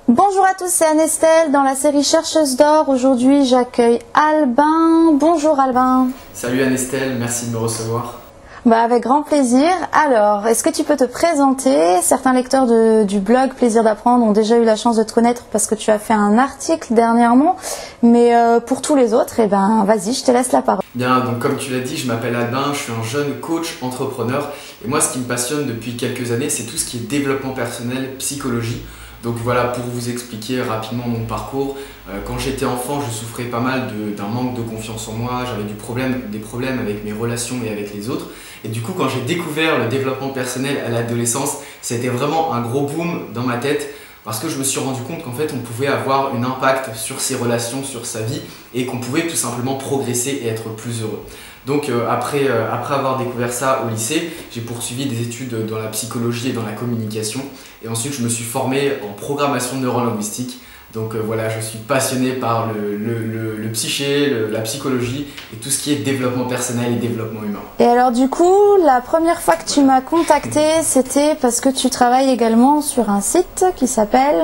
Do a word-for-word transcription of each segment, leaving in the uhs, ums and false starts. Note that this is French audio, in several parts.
Bonjour à tous, c'est Anne-Estelle dans la série Chercheuse d'or. Aujourd'hui, j'accueille Albin. Bonjour Albin. Salut Anne-Estelle, merci de me recevoir. Bah, avec grand plaisir. Alors, est-ce que tu peux te présenter? Certains lecteurs de, du blog Plaisir d'apprendre ont déjà eu la chance de te connaître parce que tu as fait un article dernièrement. Mais euh, pour tous les autres, eh ben, vas-y, je te laisse la parole. Bien, donc comme tu l'as dit, je m'appelle Albin, je suis un jeune coach entrepreneur. Et moi, ce qui me passionne depuis quelques années, c'est tout ce qui est développement personnel, psychologie. Donc voilà, pour vous expliquer rapidement mon parcours, euh, quand j'étais enfant, je souffrais pas mal de, d'un manque de confiance en moi, j'avais du problème, des problèmes avec mes relations et avec les autres. Et du coup, quand j'ai découvert le développement personnel à l'adolescence, c'était vraiment un gros boom dans ma tête parce que je me suis rendu compte qu'en fait, on pouvait avoir un impact sur ses relations, sur sa vie et qu'on pouvait tout simplement progresser et être plus heureux. Donc euh, après, euh, après avoir découvert ça au lycée, j'ai poursuivi des études dans la psychologie et dans la communication. Et ensuite, je me suis formé en programmation neurolinguistique. Donc euh, voilà, je suis passionné par le, le, le, le psyché, le, la psychologie et tout ce qui est développement personnel et développement humain. Et alors du coup, la première fois que tu m'as contacté, c'était parce que tu travailles également sur un site qui s'appelle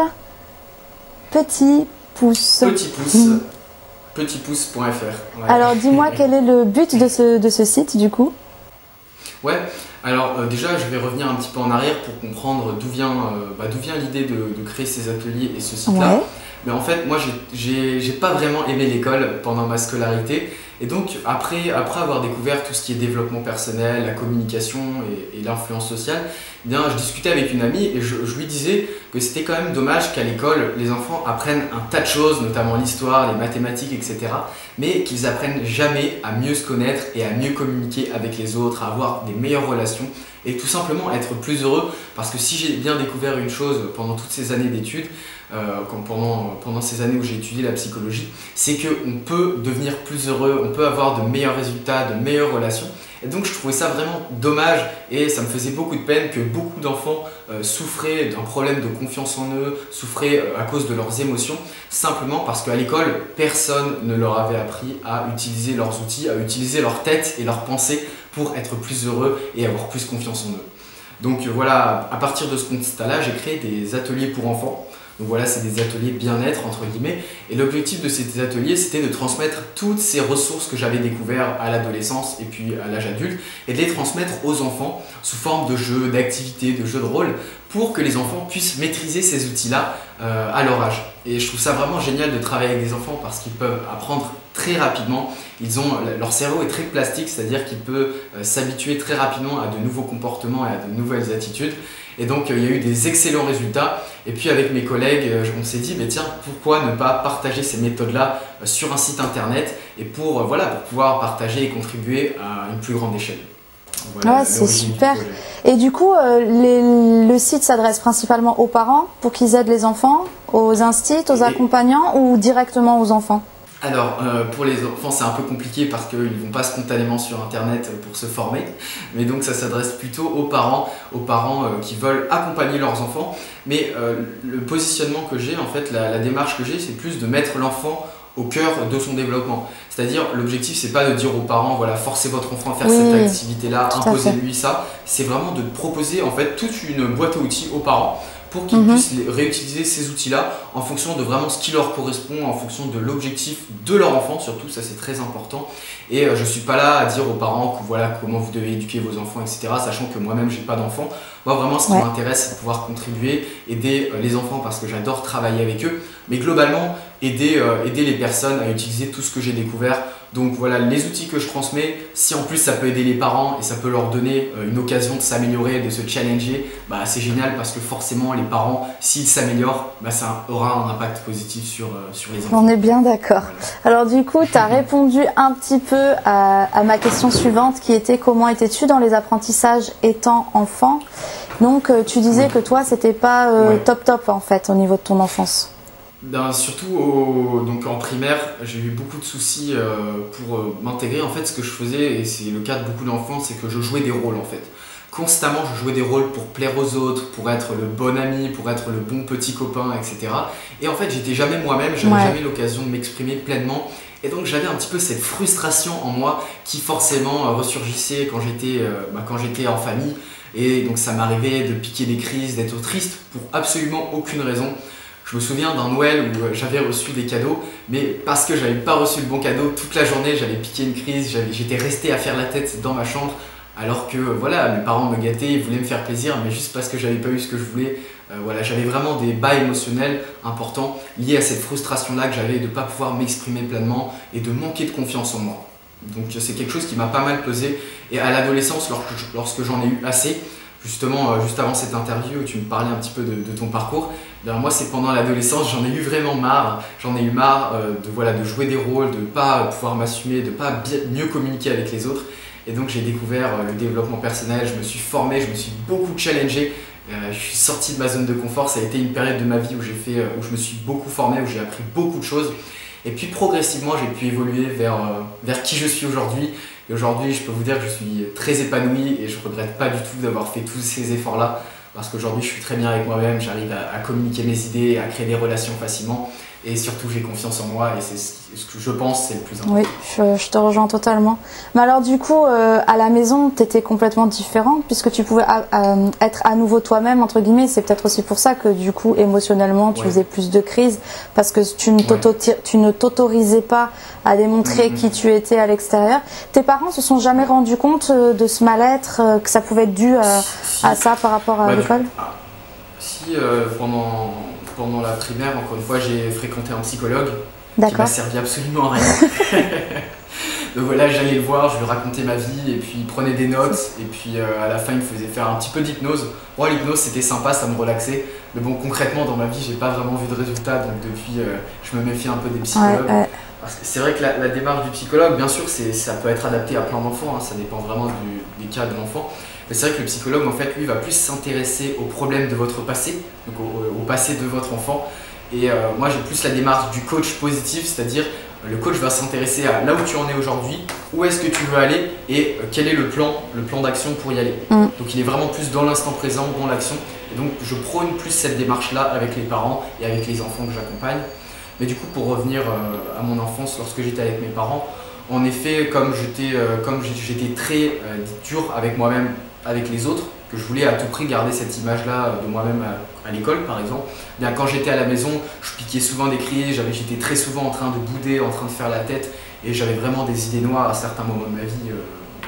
Petit Pouce. Petit Pouce. Mmh. petit pouce point F R. Ouais. Alors dis-moi quel est le but de ce, de ce site du coup? Ouais, alors euh, déjà je vais revenir un petit peu en arrière pour comprendre d'où vient, euh, bah, d'où vient l'idée de, de créer ces ateliers et ce site-là. Ouais. Mais en fait, moi j'ai pas vraiment aimé l'école pendant ma scolarité. Et donc après, après avoir découvert tout ce qui est développement personnel, la communication et, et l'influence sociale, eh bien, je discutais avec une amie et je, je lui disais que c'était quand même dommage qu'à l'école, les enfants apprennent un tas de choses, notamment l'histoire, les mathématiques, et cetera. Mais qu'ils apprennent jamais à mieux se connaître et à mieux communiquer avec les autres, à avoir des meilleures relations et tout simplement être plus heureux. Parce que si j'ai bien découvert une chose pendant toutes ces années d'études, euh, pendant, pendant ces années où j'ai étudié la psychologie, c'est qu'on peut devenir plus heureux, on peut avoir de meilleurs résultats, de meilleures relations. Et donc je trouvais ça vraiment dommage et ça me faisait beaucoup de peine que beaucoup d'enfants euh, souffraient d'un problème de confiance en eux, souffraient euh, à cause de leurs émotions, simplement parce qu'à l'école, personne ne leur avait appris à utiliser leurs outils, à utiliser leur tête et leurs pensées pour être plus heureux et avoir plus confiance en eux. Donc euh, voilà, à partir de ce constat-là, j'ai créé des ateliers pour enfants. Donc voilà, c'est des ateliers bien-être entre guillemets. Et l'objectif de ces ateliers, c'était de transmettre toutes ces ressources que j'avais découvertes à l'adolescence et puis à l'âge adulte et de les transmettre aux enfants sous forme de jeux, d'activités, de jeux de rôle pour que les enfants puissent maîtriser ces outils-là euh, à leur âge. Et je trouve ça vraiment génial de travailler avec des enfants parce qu'ils peuvent apprendre très rapidement. Ils ont, leur cerveau est très plastique, c'est-à-dire qu'il peut euh, s'habituer très rapidement à de nouveaux comportements et à de nouvelles attitudes. Et donc euh, il y a eu des excellents résultats. Et puis avec mes collègues, euh, on s'est dit, mais tiens, pourquoi ne pas partager ces méthodes-là euh, sur un site internet et pour, euh, voilà, pour pouvoir partager et contribuer à une plus grande échelle. Voilà, ouais, c'est super. Et du coup, euh, les, le site s'adresse principalement aux parents pour qu'ils aident les enfants, aux instits, aux accompagnants ou directement aux enfants? Alors, euh, pour les enfants, c'est un peu compliqué parce qu'ils ne vont pas spontanément sur Internet pour se former. Mais donc, ça s'adresse plutôt aux parents, aux parents euh, qui veulent accompagner leurs enfants. Mais euh, le positionnement que j'ai, en fait, la, la démarche que j'ai, c'est plus de mettre l'enfant au cœur de son développement. C'est-à-dire, l'objectif, c'est pas de dire aux parents, voilà, forcez votre enfant à faire oui, cette activité-là, imposez-lui ça. C'est vraiment de proposer, en fait, toute une boîte à outils aux parents pour qu'ils mmh. puissent réutiliser ces outils-là en fonction de vraiment ce qui leur correspond, en fonction de l'objectif de leur enfant, surtout, ça c'est très important. Et euh, je ne suis pas là à dire aux parents que, voilà, comment vous devez éduquer vos enfants, et cetera, sachant que moi-même, je n'ai pas d'enfants. Moi, vraiment, ce qui ouais. m'intéresse, c'est de pouvoir contribuer, aider euh, les enfants parce que j'adore travailler avec eux, mais globalement, aider, euh, aider les personnes à utiliser tout ce que j'ai découvert. Donc voilà, les outils que je transmets, si en plus ça peut aider les parents et ça peut leur donner euh, une occasion de s'améliorer, de se challenger, bah, c'est génial parce que forcément les parents, s'ils s'améliorent, bah, ça aura un impact positif sur, euh, sur les enfants. On est bien d'accord. Voilà. Alors du coup, tu as répondu un petit peu à, à ma question suivante qui était comment étais-tu dans les apprentissages étant enfant? Donc euh, tu disais oui. que toi, c'était pas euh, ouais. top top en fait au niveau de ton enfance. Ben, surtout au, donc en primaire, j'ai eu beaucoup de soucis euh, pour euh, m'intégrer. En fait, ce que je faisais, et c'est le cas de beaucoup d'enfants, c'est que je jouais des rôles en fait. Constamment, je jouais des rôles pour plaire aux autres, pour être le bon ami, pour être le bon petit copain, et cetera. Et en fait, j'étais jamais moi-même, j'avais ouais. jamais l'occasion de m'exprimer pleinement. Et donc, j'avais un petit peu cette frustration en moi qui forcément euh, ressurgissait quand j'étais euh, bah, quand j'étais en famille. Et donc, ça m'arrivait de piquer des crises, d'être triste pour absolument aucune raison. Je me souviens d'un Noël où j'avais reçu des cadeaux, mais parce que j'avais pas reçu le bon cadeau, toute la journée j'avais piqué une crise, j'étais resté à faire la tête dans ma chambre, alors que voilà, mes parents me gâtaient, ils voulaient me faire plaisir, mais juste parce que j'avais pas eu ce que je voulais. Euh, voilà, j'avais vraiment des bas émotionnels importants liés à cette frustration-là que j'avais de ne pas pouvoir m'exprimer pleinement et de manquer de confiance en moi. Donc c'est quelque chose qui m'a pas mal pesé, et à l'adolescence, lorsque, lorsque j'en ai eu assez, justement, euh, juste avant cette interview où tu me parlais un petit peu de, de ton parcours, bien, moi c'est pendant l'adolescence, j'en ai eu vraiment marre, j'en ai eu marre euh, de, voilà, de jouer des rôles, de ne pas pouvoir m'assumer, de ne pas bien, mieux communiquer avec les autres. Et donc j'ai découvert euh, le développement personnel, je me suis formé, je me suis beaucoup challengé, euh, je suis sorti de ma zone de confort. Ça a été une période de ma vie où, j'ai fait, euh, où je me suis beaucoup formé, où j'ai appris beaucoup de choses. Et puis progressivement j'ai pu évoluer vers, euh, vers qui je suis aujourd'hui. Et aujourd'hui, je peux vous dire que je suis très épanoui et je ne regrette pas du tout d'avoir fait tous ces efforts-là, parce qu'aujourd'hui, je suis très bien avec moi-même, j'arrive à, à communiquer mes idées, à créer des relations facilement, et surtout, j'ai confiance en moi, et c'est ce, ce que je pense, c'est le plus important. Oui, je, je te rejoins totalement. Mais alors du coup, euh, à la maison, tu étais complètement différente, puisque tu pouvais à, à, être à nouveau toi-même, entre guillemets. C'est peut-être aussi pour ça que du coup, émotionnellement, tu ouais. faisais plus de crises, parce que tu ne ouais. t'autorisais pas à démontrer mmh. qui tu étais à l'extérieur. Tes parents se sont jamais rendus compte de ce mal-être, que ça pouvait être dû à, si. à ça par rapport à bah, l'école? ah, Si, euh, pendant... Pendant la primaire, encore une fois, j'ai fréquenté un psychologue qui m'a servi absolument à rien. Donc voilà, j'allais le voir, je lui racontais ma vie, et puis il prenait des notes, et puis euh, à la fin il me faisait faire un petit peu d'hypnose. Bon, l'hypnose c'était sympa, ça me relaxait, mais bon, concrètement dans ma vie, j'ai pas vraiment vu de résultat, donc depuis euh, je me méfie un peu des psychologues. Ouais, ouais. Parce que c'est vrai que la, la démarche du psychologue, bien sûr, ça peut être adapté à plein d'enfants, hein, ça dépend vraiment du, des cas de l'enfant. Mais c'est vrai que le psychologue, en fait, lui, va plus s'intéresser aux problèmes de votre passé, donc au, au passé de votre enfant. Et euh, moi, j'ai plus la démarche du coach positif, c'est-à-dire le coach va s'intéresser à là où tu en es aujourd'hui, où est-ce que tu veux aller et euh, quel est le plan, le plan d'action pour y aller. Mm. Donc il est vraiment plus dans l'instant présent, dans l'action. Et donc je prône plus cette démarche-là avec les parents et avec les enfants que j'accompagne. Mais du coup, pour revenir euh, à mon enfance, lorsque j'étais avec mes parents, en effet, comme j'étais euh, comme j'étais très euh, dur avec moi-même, avec les autres, que je voulais à tout prix garder cette image-là de moi-même à, à l'école, par exemple. Bien, quand j'étais à la maison, je piquais souvent des cris, j'étais très souvent en train de bouder, en train de faire la tête, et j'avais vraiment des idées noires à certains moments de ma vie. Euh,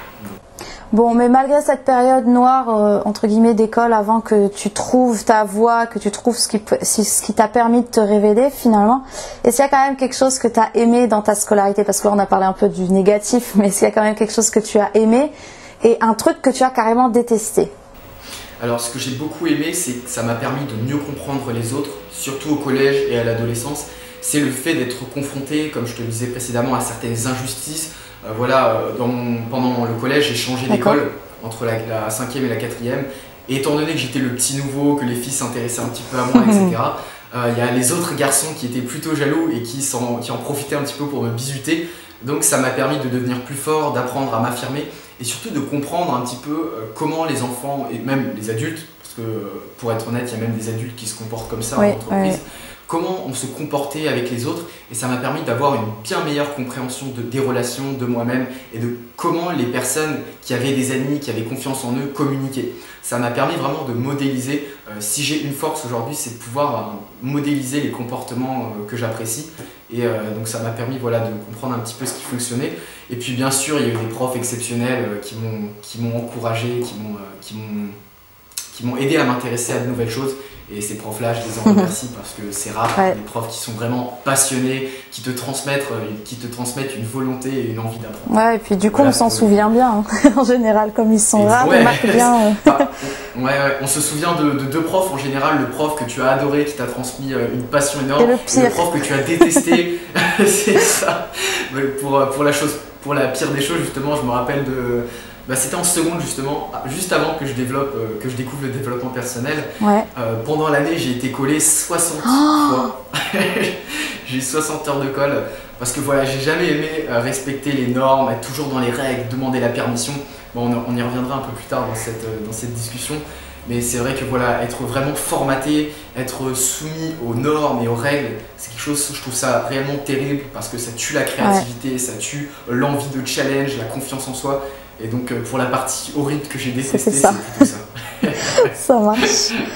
Bon, mais malgré cette période noire, euh, entre guillemets, d'école, avant que tu trouves ta voie, que tu trouves ce qui, ce qui t'a permis de te révéler, finalement, est-ce qu'il y a quand même quelque chose que tu as aimé dans ta scolarité? Parce que là, on a parlé un peu du négatif, mais est-ce qu'il y a quand même quelque chose que tu as aimé et un truc que tu as carrément détesté? Alors, ce que j'ai beaucoup aimé, c'est que ça m'a permis de mieux comprendre les autres, surtout au collège et à l'adolescence. C'est le fait d'être confronté, comme je te le disais précédemment, à certaines injustices. Euh, voilà, dans mon, pendant le collège, j'ai changé d'école entre la, la cinquième et la quatrième. Et étant donné que j'étais le petit nouveau, que les filles s'intéressaient un petit peu à moi, et cetera, il euh, y a les autres garçons qui étaient plutôt jaloux et qui, qui en profitaient un petit peu pour me bisuter. Donc ça m'a permis de devenir plus fort, d'apprendre à m'affirmer et surtout de comprendre un petit peu euh, comment les enfants et même les adultes, parce que pour être honnête, il y a même des adultes qui se comportent comme ça oui, en entreprise, oui. comment on se comportait avec les autres, et ça m'a permis d'avoir une bien meilleure compréhension de, des relations, de moi-même et de comment les personnes qui avaient des amis, qui avaient confiance en eux, communiquaient. Ça m'a permis vraiment de modéliser, euh, si j'ai une force aujourd'hui, c'est de pouvoir euh, modéliser les comportements euh, que j'apprécie. Et euh, donc ça m'a permis voilà, de comprendre un petit peu ce qui fonctionnait. Et puis bien sûr, il y a eu des profs exceptionnels euh, qui m'ont qui m'ont encouragé, qui m'ont euh, qui m'ont qui m'ont aidé à m'intéresser à de nouvelles choses. Et ces profs-là, je les en remercie parce que c'est rare, ouais. des profs qui sont vraiment passionnés, qui te transmettent, qui te transmettent une volonté et une envie d'apprendre. Ouais, et puis du coup, voilà, on s'en souvient bien, hein. En général, comme ils sont et rares, ouais. on marque bien. Enfin, on, ouais, ouais, on se souvient de, de deux profs en général, le prof que tu as adoré, qui t'a transmis une passion énorme, et le, pire. Et le prof que tu as détesté. C'est ça. Pour, pour, la chose, pour la pire des choses, justement, je me rappelle de... Bah, c'était en seconde justement, juste avant que je, développe, euh, que je découvre le développement personnel. Ouais. Euh, pendant l'année, j'ai été collé soixante oh fois. J'ai eu soixante heures de colle parce que voilà, j'ai jamais aimé euh, respecter les normes, être toujours dans les règles, demander la permission. Bon, on, on y reviendra un peu plus tard dans cette, euh, dans cette discussion. Mais c'est vrai que voilà, être vraiment formaté, être soumis aux normes et aux règles, c'est quelque chose, je trouve ça réellement terrible parce que ça tue la créativité, ouais. ça tue l'envie de challenge, la confiance en soi. Et donc pour la partie horrible que j'ai détestée, c'est plutôt ça. Ça marche. Ouais.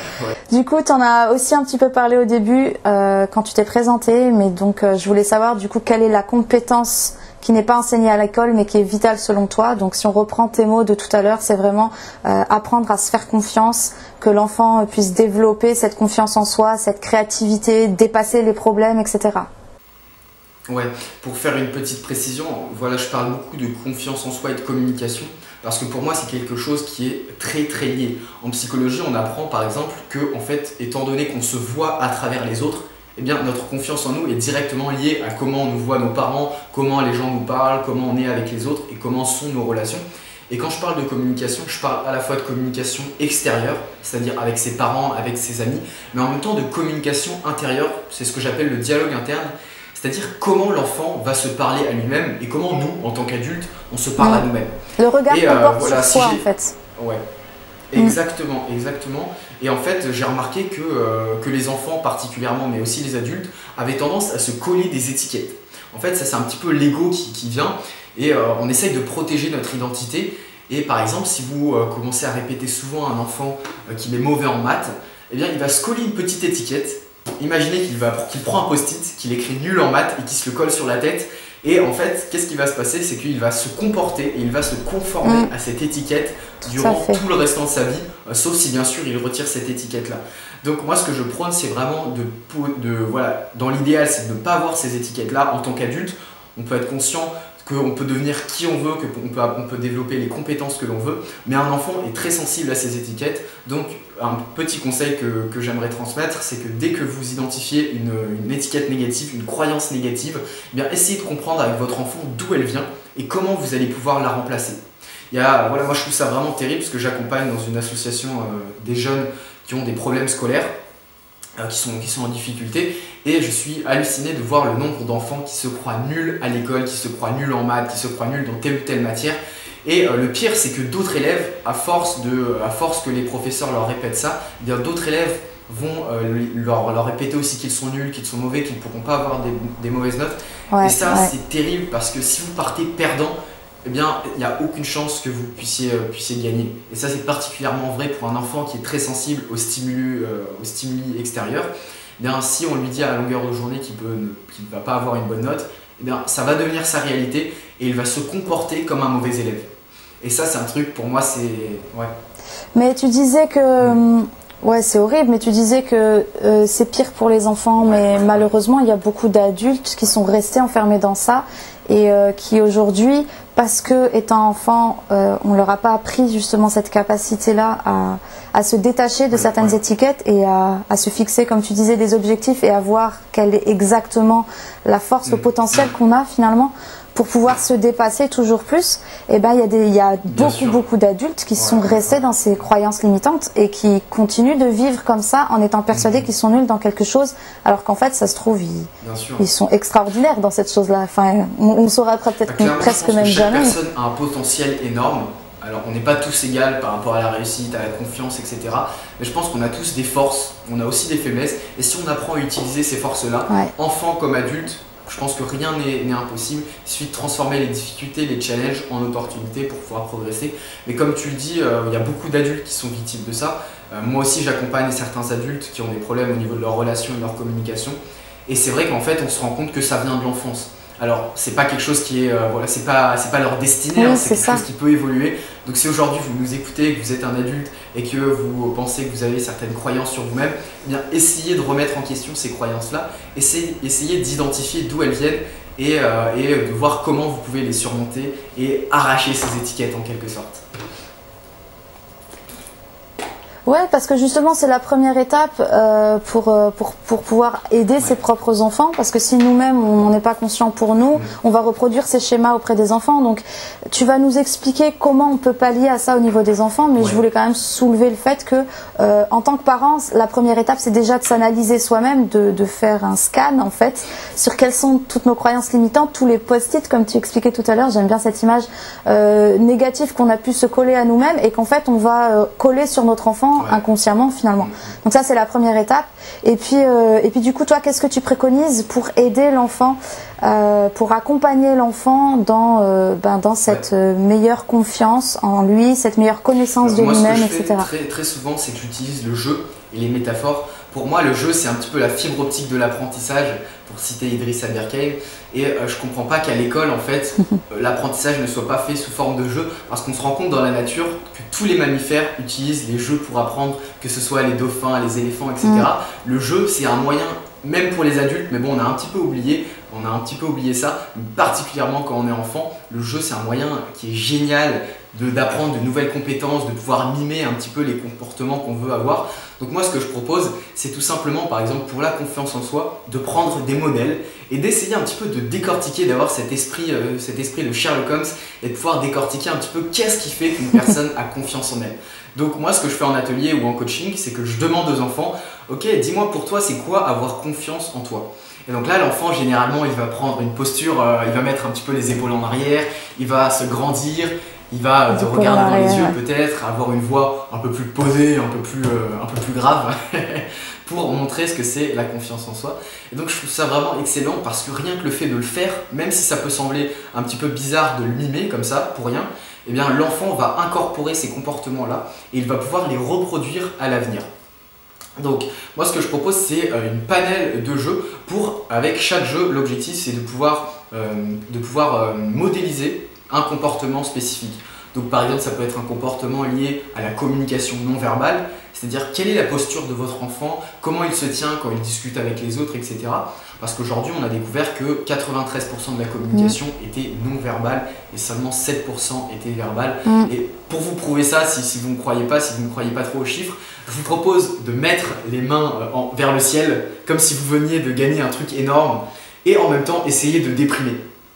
Du coup, tu en as aussi un petit peu parlé au début euh, quand tu t'es présenté, mais donc euh, je voulais savoir du coup quelle est la compétence qui n'est pas enseignée à l'école mais qui est vitale selon toi. Donc si on reprend tes mots de tout à l'heure, c'est vraiment euh, apprendre à se faire confiance, que l'enfant puisse développer cette confiance en soi, cette créativité, dépasser les problèmes, et cetera. Ouais, pour faire une petite précision, voilà, je parle beaucoup de confiance en soi et de communication parce que pour moi c'est quelque chose qui est très très lié. En psychologie, on apprend par exemple que, en fait, étant donné qu'on se voit à travers les autres, eh bien, notre confiance en nous est directement liée à comment on nous voit nos parents, comment les gens nous parlent, comment on est avec les autres et comment sont nos relations. Et quand je parle de communication, je parle à la fois de communication extérieure, c'est-à-dire avec ses parents, avec ses amis, mais en même temps de communication intérieure, c'est ce que j'appelle le dialogue interne. C'est-à-dire comment l'enfant va se parler à lui-même et comment nous, en tant qu'adultes, on se parle mmh. à nous-mêmes. Le regard qu'on euh, porte voilà, sur soi, si en fait. Ouais, exactement, mmh. exactement. Et en fait, j'ai remarqué que, euh, que les enfants particulièrement, mais aussi les adultes, avaient tendance à se coller des étiquettes. En fait, ça c'est un petit peu l'ego qui, qui vient et euh, on essaye de protéger notre identité. Et par exemple, si vous euh, commencez à répéter souvent à un enfant euh, qu'il est mauvais en maths, eh bien, il va se coller une petite étiquette. Imaginez qu'il qu'il prend un post-it, qu'il écrit nul en maths et qu'il se le colle sur la tête. Et en fait, qu'est-ce qui va se passer? C'est qu'il va se comporter et il va se conformer mmh. à cette étiquette durant tout, tout le restant de sa vie, euh, sauf si bien sûr il retire cette étiquette-là. Donc moi, ce que je prône, c'est vraiment de, de voilà, dans l'idéal, c'est de ne pas avoir ces étiquettes-là en tant qu'adulte. On peut être conscient qu'on peut devenir qui on veut, qu'on peut, on peut développer les compétences que l'on veut, mais un enfant est très sensible à ces étiquettes. Donc un petit conseil que, que j'aimerais transmettre, c'est que dès que vous identifiez une, une étiquette négative, une croyance négative, eh bien essayez de comprendre avec votre enfant d'où elle vient et comment vous allez pouvoir la remplacer. Il y a, voilà, moi je trouve ça vraiment terrible parce que j'accompagne dans une association euh, des jeunes qui ont des problèmes scolaires, euh, qui, sont, qui sont en difficulté, et je suis halluciné de voir le nombre d'enfants qui se croient nuls à l'école, qui se croient nuls en maths, qui se croient nuls dans telle ou telle matière. Et euh, le pire, c'est que d'autres élèves, à force, de, à force que les professeurs leur répètent ça, eh bien d'autres élèves vont euh, leur, leur répéter aussi qu'ils sont nuls, qu'ils sont mauvais, qu'ils ne pourront pas avoir des, des mauvaises notes. Ouais, et ça, ouais. c'est terrible parce que si vous partez perdant, eh bien, il n'y a aucune chance que vous puissiez, euh, puissiez gagner. Et ça, c'est particulièrement vrai pour un enfant qui est très sensible aux stimuli, euh, aux stimuli extérieurs. Eh bien, si on lui dit à la longueur de journée qu'il qu'il ne va pas avoir une bonne note, eh bien, ça va devenir sa réalité et il va se comporter comme un mauvais élève. Et ça, c'est un truc, pour moi, c'est... Ouais. Mais tu disais que... Mmh. Ouais, c'est horrible, mais tu disais que euh, c'est pire pour les enfants, mais malheureusement, il y a beaucoup d'adultes qui sont restés enfermés dans ça et euh, qui aujourd'hui, parce que étant enfant, euh, on leur a pas appris justement cette capacité-là à, à se détacher de certaines étiquettes et à, à se fixer, comme tu disais, des objectifs et à voir quelle est exactement la force, le potentiel qu'on a finalement pour pouvoir se dépasser toujours plus. Et ben il y a des, il y a beaucoup beaucoup d'adultes qui ouais, sont restés ouais. dans ces croyances limitantes et qui continuent de vivre comme ça en étant persuadés mmh. qu'ils sont nuls dans quelque chose, alors qu'en fait ça se trouve ils, ils sont extraordinaires dans cette chose-là. Enfin, on, on saura peut-être bah, presque même chaque jamais. Chaque personne a un potentiel énorme. Alors on n'est pas tous égaux par rapport à la réussite, à la confiance, et cetera. Mais je pense qu'on a tous des forces, on a aussi des faiblesses. Et si on apprend à utiliser ces forces-là, ouais. enfant comme adulte, je pense que rien n'est impossible. Il suffit de transformer les difficultés, les challenges en opportunités pour pouvoir progresser. Mais comme tu le dis, euh, il y a beaucoup d'adultes qui sont victimes de ça. Euh, moi aussi, j'accompagne certains adultes qui ont des problèmes au niveau de leur relation et de leur communication. Et c'est vrai qu'en fait, on se rend compte que ça vient de l'enfance. Alors, c'est pas quelque chose qui est, euh, voilà, c'est pas, c'est pas leur destinée, oui, hein, c'est quelque ça. chose qui peut évoluer. Donc, si aujourd'hui vous nous écoutez, que vous êtes un adulte et que vous pensez que vous avez certaines croyances sur vous-même, eh bien, essayez de remettre en question ces croyances-là, essayez, essayez d'identifier d'où elles viennent et, euh, et de voir comment vous pouvez les surmonter et arracher ces étiquettes en quelque sorte. Ouais, parce que justement c'est la première étape euh, pour, euh, pour, pour pouvoir aider ouais. ses propres enfants, parce que si nous-mêmes on n'est pas conscient pour nous, mmh. on va reproduire ces schémas auprès des enfants. Donc tu vas nous expliquer comment on peut pallier à ça au niveau des enfants, mais ouais. je voulais quand même soulever le fait que euh, en tant que parents, la première étape c'est déjà de s'analyser soi-même, de, de faire un scan en fait sur quelles sont toutes nos croyances limitantes, tous les post-it comme tu expliquais tout à l'heure. J'aime bien cette image euh, négative qu'on a pu se coller à nous-mêmes et qu'en fait on va euh, coller sur notre enfant consciemment, ouais. inconsciemment finalement. Donc ça c'est la première étape. Et puis, euh, et puis du coup toi, qu'est-ce que tu préconises pour aider l'enfant, euh, pour accompagner l'enfant dans, euh, ben, dans cette ouais. euh, meilleure confiance en lui, cette meilleure connaissance Alors, de lui-même, et cetera. Très, très souvent, c'est que j'utilise le jeu et les métaphores. Pour moi, le jeu, c'est un petit peu la fibre optique de l'apprentissage, pour citer Idriss Aberkane. Et euh, je comprends pas qu'à l'école, en fait, euh, l'apprentissage ne soit pas fait sous forme de jeu, parce qu'on se rend compte dans la nature que tous les mammifères utilisent les jeux pour apprendre, que ce soit les dauphins, les éléphants, et cetera. Mm. Le jeu, c'est un moyen, même pour les adultes, mais bon, on a un petit peu oublié, on a un petit peu oublié ça, particulièrement quand on est enfant. Le jeu, c'est un moyen qui est génial d'apprendre de, de nouvelles compétences, de pouvoir mimer un petit peu les comportements qu'on veut avoir. Donc moi, ce que je propose, c'est tout simplement, par exemple, pour la confiance en soi, de prendre des modèles et d'essayer un petit peu de décortiquer, d'avoir cet esprit, euh, cet esprit de Sherlock Holmes et de pouvoir décortiquer un petit peu qu'est-ce qui fait qu'une personne a confiance en elle. Donc moi, ce que je fais en atelier ou en coaching, c'est que je demande aux enfants, ok, dis-moi pour toi, c'est quoi avoir confiance en toi ? Et donc là, l'enfant, généralement, il va prendre une posture, euh, il va mettre un petit peu les épaules en arrière, il va se grandir, il va te regarder dans les yeux peut-être, avoir une voix un peu plus posée, un peu plus, euh, un peu plus grave pour montrer ce que c'est la confiance en soi. Et donc je trouve ça vraiment excellent parce que rien que le fait de le faire, même si ça peut sembler un petit peu bizarre de le mimer comme ça, pour rien, eh bien l'enfant va incorporer ces comportements-là et il va pouvoir les reproduire à l'avenir. Donc moi ce que je propose c'est euh, une panel de jeux pour, avec chaque jeu, l'objectif c'est de pouvoir, euh, de pouvoir euh, modéliser un comportement spécifique. Donc par exemple ça peut être un comportement lié à la communication non verbale, c'est-à-dire quelle est la posture de votre enfant, comment il se tient quand il discute avec les autres, et cetera. Parce qu'aujourd'hui on a découvert que quatre-vingt-treize pour cent de la communication mmh. était non verbale et seulement sept pour cent était verbale. Mmh. Et pour vous prouver ça, si, si vous ne croyez pas, si vous ne croyez pas trop aux chiffres, je vous propose de mettre les mains en, vers le ciel comme si vous veniez de gagner un truc énorme et en même temps essayer de déprimer.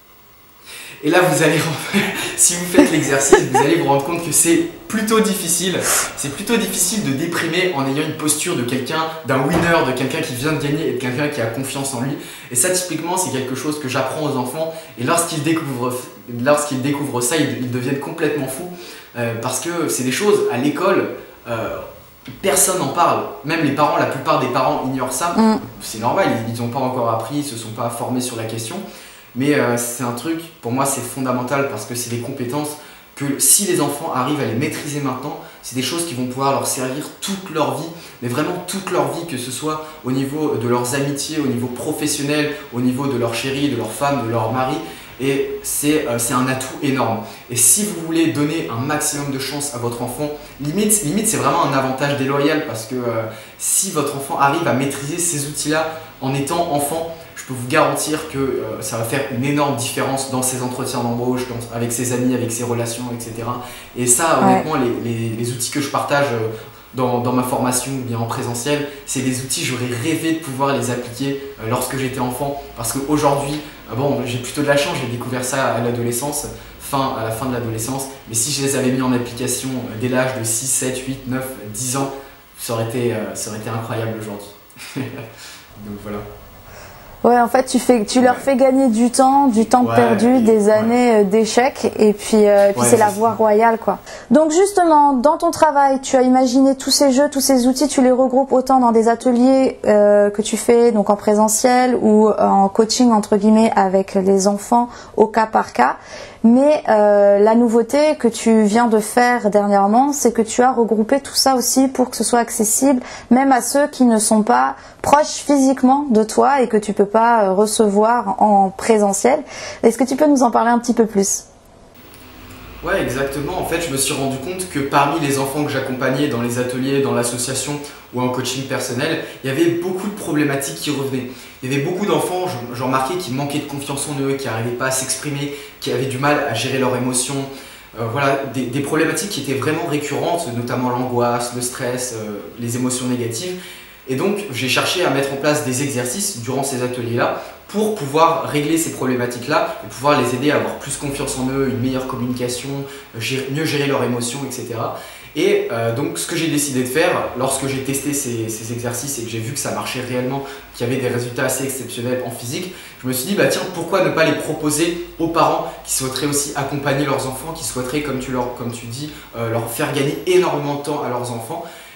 Et là, vous allez, si vous faites l'exercice, vous allez vous rendre compte que c'est plutôt difficile. C'est plutôt difficile de déprimer en ayant une posture de quelqu'un, d'un winner, de quelqu'un qui vient de gagner et de quelqu'un qui a confiance en lui. Et ça, typiquement, c'est quelque chose que j'apprends aux enfants. Et lorsqu'ils découvrent, lorsqu'ils découvrent ça, ils, ils deviennent complètement fous. Euh, parce que c'est des choses, à l'école, euh, personne n'en parle. Même les parents, la plupart des parents ignorent ça. Mm. C'est normal, ils n'ont pas encore appris, ils ne se sont pas formés sur la question. Mais euh, c'est un truc, pour moi c'est fondamental parce que c'est des compétences que si les enfants arrivent à les maîtriser maintenant, c'est des choses qui vont pouvoir leur servir toute leur vie, mais vraiment toute leur vie, que ce soit au niveau de leurs amitiés, au niveau professionnel, au niveau de leur chérie, de leur femme, de leur mari. Et c'est euh, un atout énorme. Et si vous voulez donner un maximum de chance à votre enfant, limite, limite c'est vraiment un avantage déloyal parce que euh, si votre enfant arrive à maîtriser ces outils-là en étant enfant, je peux vous garantir que euh, ça va faire une énorme différence dans ses entretiens d'embauche, avec ses amis, avec ses relations, et cetera. Et ça, honnêtement, ouais. les, les, les outils que je partage euh, dans, dans ma formation ou bien en présentiel, c'est des outils, j'aurais rêvé de pouvoir les appliquer euh, lorsque j'étais enfant. Parce qu'aujourd'hui, euh, bon, j'ai plutôt de la chance, j'ai découvert ça à l'adolescence, fin, à la fin de l'adolescence. Mais si je les avais mis en application euh, dès l'âge de six, sept, huit, neuf, dix ans, ça aurait été, euh, ça aurait été incroyable aujourd'hui. Donc voilà. Ouais, en fait, tu, fais, tu leur fais gagner du temps, du temps ouais, perdu, et, des années ouais. d'échecs, et puis, euh, puis ouais, c'est la voie royale, quoi. Donc justement, dans ton travail, tu as imaginé tous ces jeux, tous ces outils, tu les regroupes autant dans des ateliers euh, que tu fais donc en présentiel ou en coaching entre guillemets avec les enfants au cas par cas. Mais euh, la nouveauté que tu viens de faire dernièrement, c'est que tu as regroupé tout ça aussi pour que ce soit accessible même à ceux qui ne sont pas proches physiquement de toi et que tu peux pas recevoir en présentiel. Est-ce que tu peux nous en parler un petit peu plus ? Ouais, exactement. En fait, je me suis rendu compte que parmi les enfants que j'accompagnais dans les ateliers, dans l'association ou en coaching personnel, il y avait beaucoup de problématiques qui revenaient. Il y avait beaucoup d'enfants, je, je remarquais, qui manquaient de confiance en eux, qui n'arrivaient pas à s'exprimer, qui avaient du mal à gérer leurs émotions. Euh, voilà, des, des problématiques qui étaient vraiment récurrentes, notamment l'angoisse, le stress, euh, les émotions négatives. Et donc, j'ai cherché à mettre en place des exercices durant ces ateliers-là pour pouvoir régler ces problématiques-là et pouvoir les aider à avoir plus confiance en eux, une meilleure communication, gérer, mieux gérer leurs émotions, et cetera. Et euh, donc, ce que j'ai décidé de faire lorsque j'ai testé ces, ces exercices et que j'ai vu que ça marchait réellement, qu'il y avait des résultats assez exceptionnels en physique, je me suis dit, bah tiens, pourquoi ne pas les proposer aux parents qui souhaiteraient aussi accompagner leurs enfants, qui souhaiteraient, comme tu, leur, comme tu dis, euh, leur faire gagner énormément de temps à leurs enfants.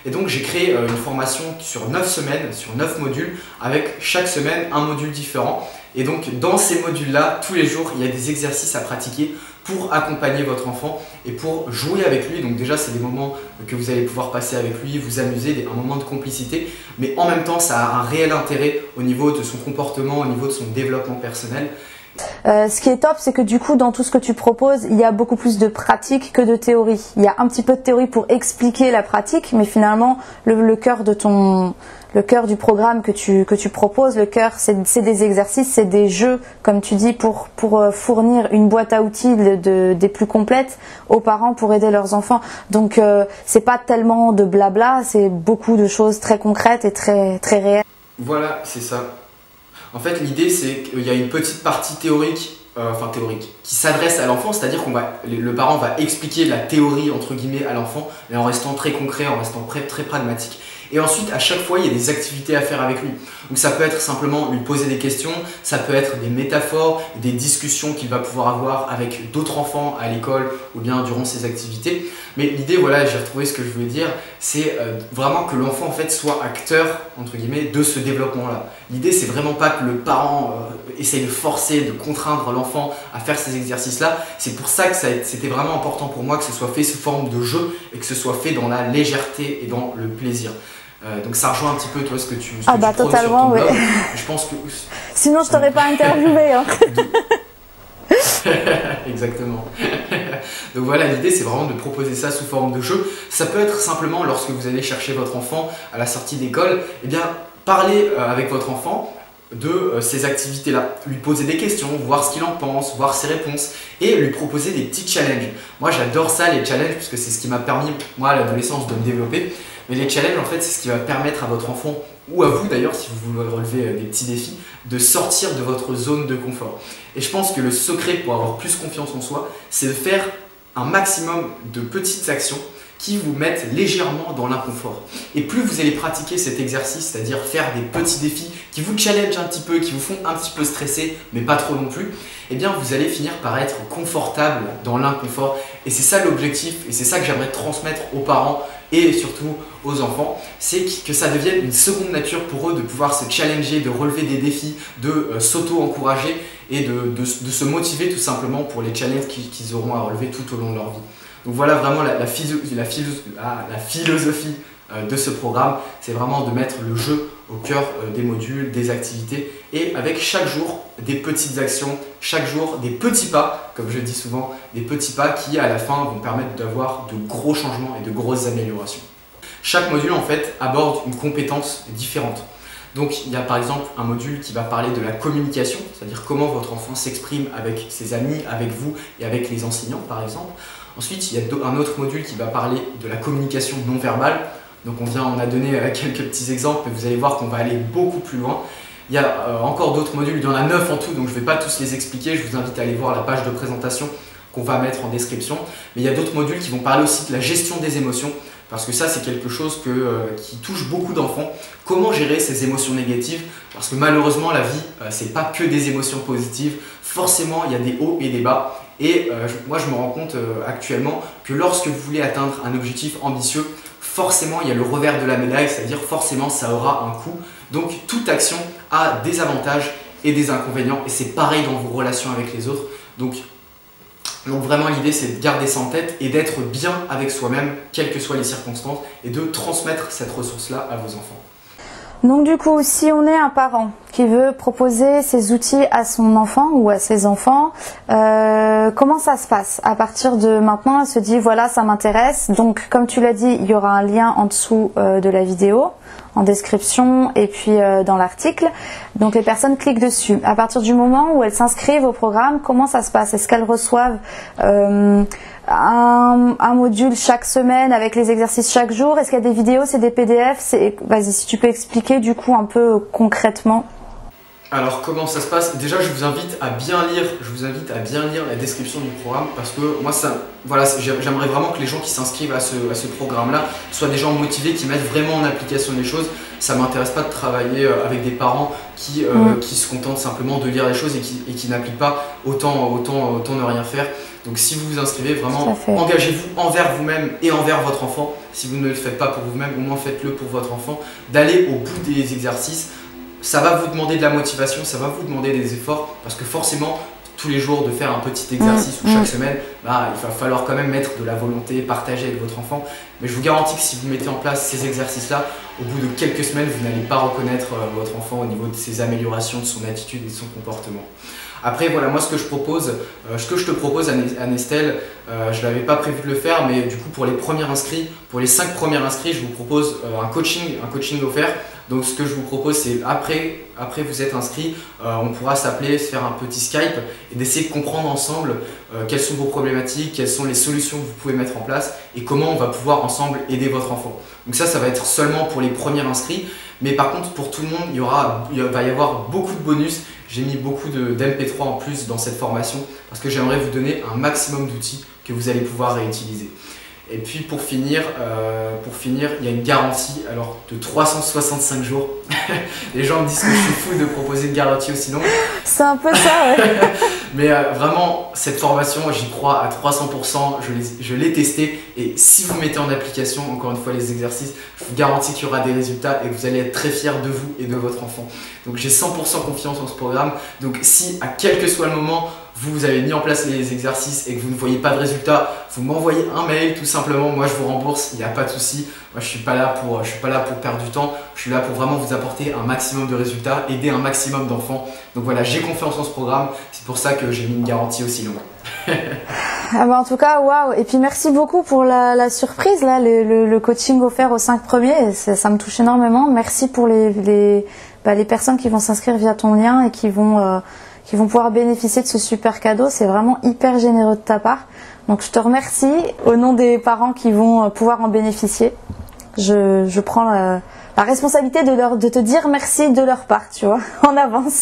Et donc j'ai créé euh, une formation sur neuf semaines, sur neuf modules, avec chaque semaine un module différent. Et donc dans ces modules-là, tous les jours, il y a des exercices à pratiquer pour accompagner votre enfant et pour jouer avec lui. Donc déjà, c'est des moments que vous allez pouvoir passer avec lui, vous amuser, un moment de complicité. Mais en même temps, ça a un réel intérêt au niveau de son comportement, au niveau de son développement personnel. Euh, ce qui est top, c'est que du coup, dans tout ce que tu proposes, il y a beaucoup plus de pratique que de théorie. Il y a un petit peu de théorie pour expliquer la pratique, mais finalement, le, le cœur de ton, le cœur du programme que tu que tu proposes, le cœur, c'est des exercices, c'est des jeux, comme tu dis, pour pour fournir une boîte à outils de, de, des plus complètes aux parents pour aider leurs enfants. Donc, euh, c'est pas tellement de blabla, c'est beaucoup de choses très concrètes et très très réelles. Voilà, c'est ça. En fait, l'idée, c'est qu'il y a une petite partie théorique, euh, enfin théorique, qui s'adresse à l'enfant, c'est-à-dire qu'on va, le parent va expliquer la théorie, entre guillemets, à l'enfant, mais en restant très concret, en restant très, très pragmatique. Et ensuite, à chaque fois, il y a des activités à faire avec lui. Donc ça peut être simplement lui poser des questions, ça peut être des métaphores, des discussions qu'il va pouvoir avoir avec d'autres enfants à l'école ou bien durant ses activités. Mais l'idée, voilà, j'ai retrouvé ce que je voulais dire, c'est euh, vraiment que l'enfant en fait soit acteur, entre guillemets, de ce développement-là. L'idée, c'est vraiment pas que le parent euh, essaye de forcer, de contraindre l'enfant à faire ces exercices-là. C'est pour ça que c'était vraiment important pour moi que ce soit fait sous forme de jeu et que ce soit fait dans la légèreté et dans le plaisir. Euh, donc ça rejoint un petit peu toi ce que tu, ce ah que bah tu prônes totalement, sur ton blog. ouais. Je pense que sinon je t'aurais pas interviewé. Hein. Exactement. Donc voilà, l'idée c'est vraiment de proposer ça sous forme de jeu. Ça peut être simplement lorsque vous allez chercher votre enfant à la sortie d'école, eh bien parler euh, avec votre enfant de euh, ces activités-là, lui poser des questions, voir ce qu'il en pense, voir ses réponses et lui proposer des petits challenges. Moi j'adore ça, les challenges, puisque c'est ce qui m'a permis, moi à l'adolescence, de me développer. Mais les challenges, en fait, c'est ce qui va permettre à votre enfant, ou à vous d'ailleurs, si vous voulez relever des petits défis, de sortir de votre zone de confort. Et je pense que le secret pour avoir plus confiance en soi, c'est de faire un maximum de petites actions qui vous mettent légèrement dans l'inconfort. Et plus vous allez pratiquer cet exercice, c'est-à-dire faire des petits défis qui vous challengent un petit peu, qui vous font un petit peu stresser, mais pas trop non plus, eh bien vous allez finir par être confortable dans l'inconfort. Et c'est ça l'objectif, et c'est ça que j'aimerais transmettre aux parents et surtout aux enfants, c'est que ça devienne une seconde nature pour eux de pouvoir se challenger, de relever des défis, de euh, s'auto-encourager et de, de, de se motiver tout simplement pour les challenges qu'ils auront à relever tout au long de leur vie. Donc voilà vraiment la, la, philo, la, philo, ah, la philosophie euh, de ce programme, c'est vraiment de mettre le jeu au cœur euh, des modules, des activités et avec chaque jour des petites actions, chaque jour des petits pas, comme je dis souvent, des petits pas qui à la fin vont permettre d'avoir de gros changements et de grosses améliorations. Chaque module en fait aborde une compétence différente. Donc il y a par exemple un module qui va parler de la communication, c'est-à-dire comment votre enfant s'exprime avec ses amis, avec vous et avec les enseignants par exemple. Ensuite, il y a un autre module qui va parler de la communication non verbale. Donc on, vient, on a donné quelques petits exemples, mais vous allez voir qu'on va aller beaucoup plus loin. Il y a euh, encore d'autres modules, il y en a neuf en tout, donc je ne vais pas tous les expliquer. Je vous invite à aller voir la page de présentation qu'on va mettre en description. Mais il y a d'autres modules qui vont parler aussi de la gestion des émotions, parce que ça c'est quelque chose que, euh, qui touche beaucoup d'enfants. Comment gérer ces émotions négatives? Parce que malheureusement la vie, euh, c'est pas que des émotions positives. Forcément il y a des hauts et des bas. Et euh, je, moi je me rends compte euh, actuellement que lorsque vous voulez atteindre un objectif ambitieux, forcément il y a le revers de la médaille, c'est-à-dire forcément ça aura un coût. Donc toute action a des avantages et des inconvénients, et c'est pareil dans vos relations avec les autres. Donc, donc vraiment l'idée c'est de garder ça en tête et d'être bien avec soi-même, quelles que soient les circonstances, et de transmettre cette ressource-là à vos enfants. Donc du coup, si on est un parent qui veut proposer ces outils à son enfant ou à ses enfants, euh, comment ça se passe? À partir de maintenant, elle se dit voilà, ça m'intéresse. Donc comme tu l'as dit, il y aura un lien en dessous euh, de la vidéo, en description et puis euh, dans l'article. Donc les personnes cliquent dessus. À partir du moment où elles s'inscrivent au programme, comment ça se passe? Est-ce qu'elles reçoivent euh, un, un module chaque semaine avec les exercices chaque jour? Est-ce qu'il y a des vidéos, c'est des P D F? Vas-y, si tu peux expliquer du coup un peu concrètement. Alors comment ça se passe? Déjà je vous invite à bien lire, je vous invite à bien lire la description du programme, parce que moi ça, voilà, j'aimerais vraiment que les gens qui s'inscrivent à ce, à ce programme-là soient des gens motivés, qui mettent vraiment en application les choses. Ça ne m'intéresse pas de travailler avec des parents qui, euh, mmh. qui se contentent simplement de lire les choses et qui, et qui n'appliquent pas, autant, autant, autant ne rien faire. Donc si vous vous inscrivez, vraiment engagez-vous envers vous-même et envers votre enfant. si vous ne le faites pas pour vous-même, au moins faites-le pour votre enfant, d'aller au bout des exercices. Ça va vous demander de la motivation, ça va vous demander des efforts, parce que forcément, tous les jours de faire un petit exercice mmh, ou chaque mmh. semaine, bah, il va falloir quand même mettre de la volonté, partager avec votre enfant. Mais je vous garantis que si vous mettez en place ces exercices-là, au bout de quelques semaines, vous n'allez pas reconnaître euh, votre enfant au niveau de ses améliorations, de son attitude et de son comportement. Après, voilà, moi ce que je propose, euh, ce que je te propose, Anne-Estelle, euh, je ne l'avais pas prévu de le faire, mais du coup pour les premiers inscrits, pour les cinq premiers inscrits, je vous propose euh, un coaching, un coaching offert. Donc ce que je vous propose, c'est après, après vous êtes inscrit, euh, on pourra s'appeler, se faire un petit Skype et d'essayer de comprendre ensemble euh, quelles sont vos problématiques, quelles sont les solutions que vous pouvez mettre en place et comment on va pouvoir ensemble aider votre enfant. Donc ça, ça va être seulement pour les premiers inscrits, mais par contre pour tout le monde, il, y aura, il va y avoir beaucoup de bonus. J'ai mis beaucoup d'M P trois en plus dans cette formation parce que j'aimerais vous donner un maximum d'outils que vous allez pouvoir réutiliser. Et puis pour finir, euh, pour finir, il y a une garantie alors, de trois cent soixante-cinq jours. Les gens me disent que je suis fou de proposer une garantie aussi longue. C'est un peu ça, ouais. Mais euh, vraiment, cette formation, j'y crois à trois cents pour cent. Je l'ai testée et si vous mettez en application, encore une fois, les exercices, je vous garantis qu'il y aura des résultats et que vous allez être très fiers de vous et de votre enfant. Donc j'ai cent pour cent confiance en ce programme. Donc si, à quel que soit le moment, vous, vous avez mis en place les exercices et que vous ne voyez pas de résultats, vous m'envoyez un mail tout simplement, moi je vous rembourse, il n'y a pas de souci. Moi je ne suis pas là pour, je suis pas là pour perdre du temps, je suis là pour vraiment vous apporter un maximum de résultats, aider un maximum d'enfants. Donc voilà, j'ai confiance en ce programme, c'est pour ça que j'ai mis une garantie aussi longue. Ah bah en tout cas, waouh! Et puis merci beaucoup pour la, la surprise, là, le, le, le coaching offert aux cinq premiers, ça, ça me touche énormément. Merci pour les, les, bah, les personnes qui vont s'inscrire via ton lien et qui vont... Euh, qui vont pouvoir bénéficier de ce super cadeau. C'est vraiment hyper généreux de ta part. Donc je te remercie au nom des parents qui vont pouvoir en bénéficier. Je, je prends la, la responsabilité de, leur, de te dire merci de leur part, tu vois, en avance.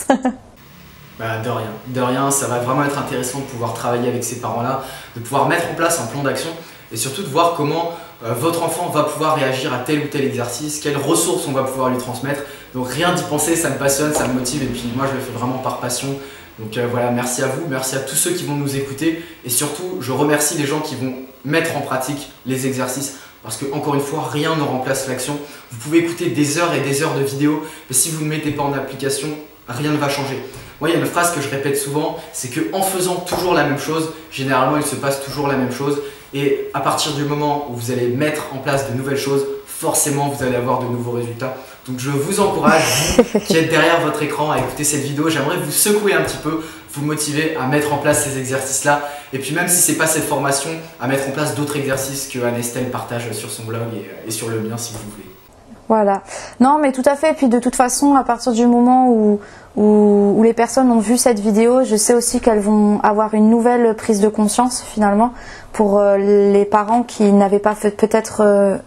Bah, de rien, de rien, ça va vraiment être intéressant de pouvoir travailler avec ces parents-là, de pouvoir mettre en place un plan d'action et surtout de voir comment euh, votre enfant va pouvoir réagir à tel ou tel exercice, quelles ressources on va pouvoir lui transmettre. Donc rien d'y penser, ça me passionne, ça me motive et puis moi je le fais vraiment par passion. Donc euh, voilà, merci à vous, merci à tous ceux qui vont nous écouter et surtout je remercie les gens qui vont mettre en pratique les exercices parce que encore une fois, rien ne remplace l'action. Vous pouvez écouter des heures et des heures de vidéos, mais si vous ne mettez pas en application, rien ne va changer. Moi, il y a une phrase que je répète souvent, c'est qu'en faisant toujours la même chose, généralement il se passe toujours la même chose et à partir du moment où vous allez mettre en place de nouvelles choses, forcément vous allez avoir de nouveaux résultats. Donc je vous encourage, vous qui êtes derrière votre écran, à écouter cette vidéo. J'aimerais vous secouer un petit peu, vous motiver à mettre en place ces exercices-là. Et puis même si ce n'est pas cette formation, à mettre en place d'autres exercices que Anne-Estelle partage sur son blog et, et sur le mien si vous voulez. Voilà. Non, mais tout à fait. Et puis de toute façon, à partir du moment où, où, où les personnes ont vu cette vidéo, je sais aussi qu'elles vont avoir une nouvelle prise de conscience finalement pour euh, les parents qui n'avaient pas fait peut-être... Euh,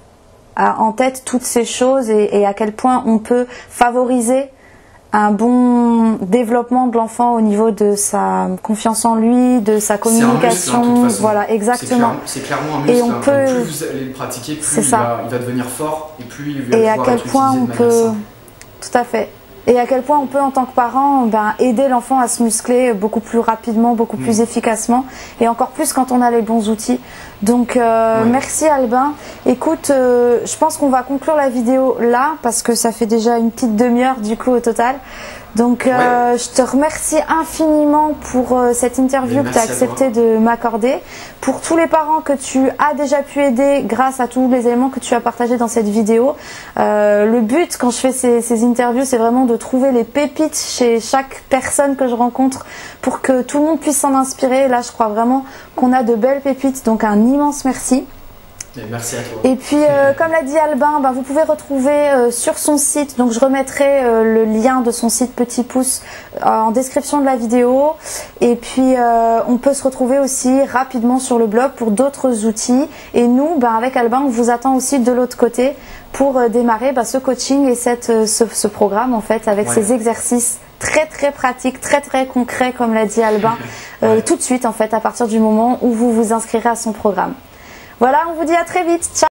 en tête toutes ces choses et, et à quel point on peut favoriser un bon développement de l'enfant au niveau de sa confiance en lui, de sa communication. C'est un muscle, hein, de toute façon. Voilà, exactement. C'est clairement un muscle. Et on hein. peut... Plus vous allez le pratiquer, plus il va, il va devenir fort et plus il va et pouvoir à quel être point utilisé on de manière peut... simple. Tout à fait. Et à quel point on peut en tant que parent ben, aider l'enfant à se muscler beaucoup plus rapidement, beaucoup mmh. plus efficacement et encore plus quand on a les bons outils. Donc euh, ouais. Merci Albin. Écoute, euh, je pense qu'on va conclure la vidéo là parce que ça fait déjà une petite demi-heure du coup au total. Donc euh, ouais. Je te remercie infiniment pour euh, cette interview que tu as accepté de m'accorder. Pour tous les parents que tu as déjà pu aider grâce à tous les éléments que tu as partagés dans cette vidéo. Euh, le but quand je fais ces, ces interviews, c'est vraiment de trouver les pépites chez chaque personne que je rencontre pour que tout le monde puisse s'en inspirer. Là, je crois vraiment qu'on a de belles pépites. Donc un immense merci. Et merci à toi. Et puis, euh, comme l'a dit Albin, bah, vous pouvez retrouver euh, sur son site, donc je remettrai euh, le lien de son site Petit Pouce euh, en description de la vidéo. Et puis, euh, on peut se retrouver aussi rapidement sur le blog pour d'autres outils. Et nous, bah, avec Albin, on vous attend aussi de l'autre côté pour euh, démarrer bah, ce coaching et cette, euh, ce, ce programme en fait avec ouais. ces exercices très très pratiques, très très concrets comme l'a dit Albin, euh, ouais. tout de suite en fait à partir du moment où vous vous inscrirez à son programme. Voilà, on vous dit à très vite. Ciao!